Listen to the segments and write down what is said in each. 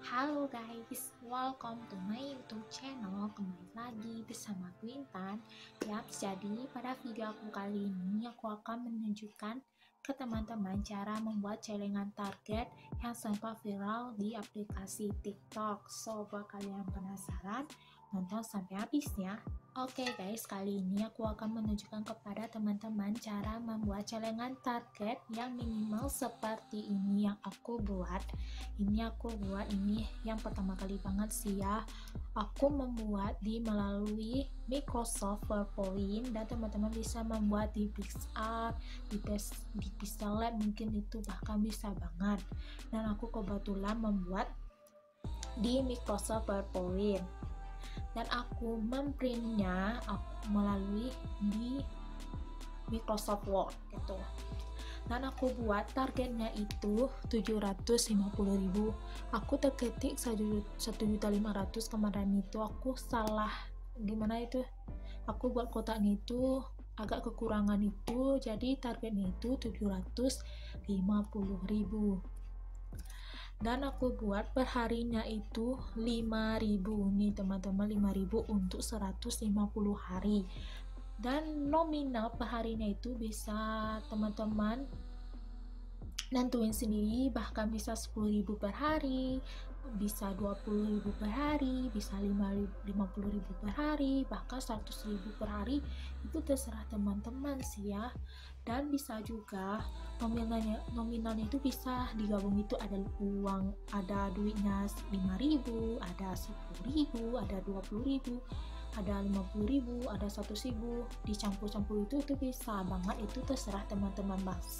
Halo guys, welcome to my YouTube channel. Kembali lagi bersama aku Intan. Jadi pada video aku kali ini aku akan menunjukkan ke teman-teman cara membuat celengan target yang sempat viral di aplikasi TikTok. So, buat kalian penasaran, nonton sampai habis ya. Oke guys, kali ini aku akan menunjukkan kepada teman-teman cara membuat celengan target yang minimal seperti ini yang aku buat. Ini yang pertama kali banget sih ya. Aku membuat melalui Microsoft PowerPoint, dan teman-teman bisa membuat di PixArt, di Pixellab, mungkin itu bahkan bisa banget. Dan aku kebetulan membuat di Microsoft PowerPoint, dan aku memprintnya melalui di Microsoft Word gitu. Dan aku buat targetnya itu 750.000. Aku terketik 1.500.000 kemarin itu aku salah gimana itu, aku buat kotaknya itu agak kekurangan itu, jadi targetnya itu 750.000. Dan aku buat perharinya itu 5.000 nih teman-teman, 5.000 untuk 150 hari. Dan nominal perharinya itu bisa teman-teman nentuin sendiri, bahkan bisa 10.000 per hari, bisa 20.000 per hari, bisa 50.000 per hari, bahkan 100.000 per hari. Itu terserah teman-teman sih ya. Dan bisa juga nominalnya itu bisa digabung, itu ada uang, ada duitnya 5.000, ada 10.000, ada 20.000, ada 50.000, ada 100.000, dicampur-campur itu bisa banget. Itu terserah teman-teman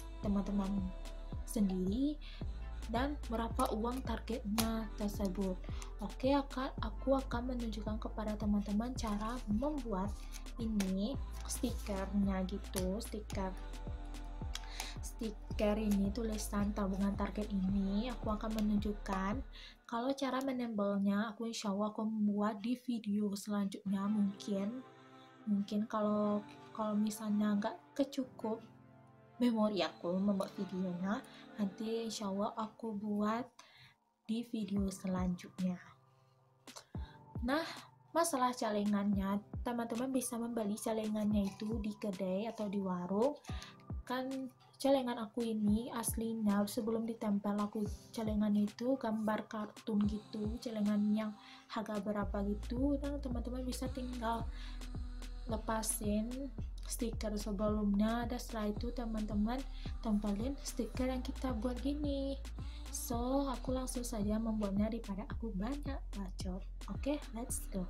sendiri dan berapa uang targetnya tersebut. Oke, aku akan menunjukkan kepada teman-teman cara membuat ini stikernya gitu. Stiker ini tulisan tabungan target ini aku akan menunjukkan. Kalau cara menempelnya aku insya Allah aku membuat di video selanjutnya. Mungkin kalau misalnya nggak kecukup memori aku membuat videonya, nanti insya Allah aku buat di video selanjutnya. Nah, masalah celengannya, teman-teman bisa membeli celengannya itu di kedai atau di warung. Kan celengan aku ini aslinya sebelum ditempel aku celengan itu gambar kartun gitu, celengan yang harga berapa gitu. Dan teman-teman bisa tinggal lepasin stiker sebelumnya, dan setelah itu teman-teman tempelin stiker yang kita buat gini. So, aku langsung saja membuatnya daripada aku banyak bacot. Oke, let's go.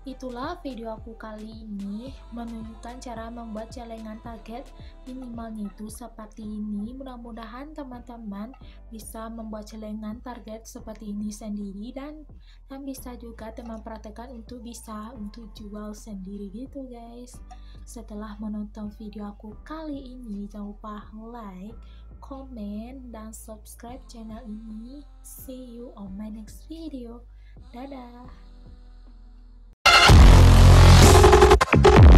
Itulah video aku kali ini, menunjukkan cara membuat celengan target minimalnya itu seperti ini. Mudah-mudahan teman-teman bisa membuat celengan target seperti ini sendiri, dan bisa juga teman praktekkan untuk bisa untuk jual sendiri gitu guys. Setelah menonton video aku kali ini, jangan lupa like, komen, dan subscribe channel ini. See you on my next video. Dadah.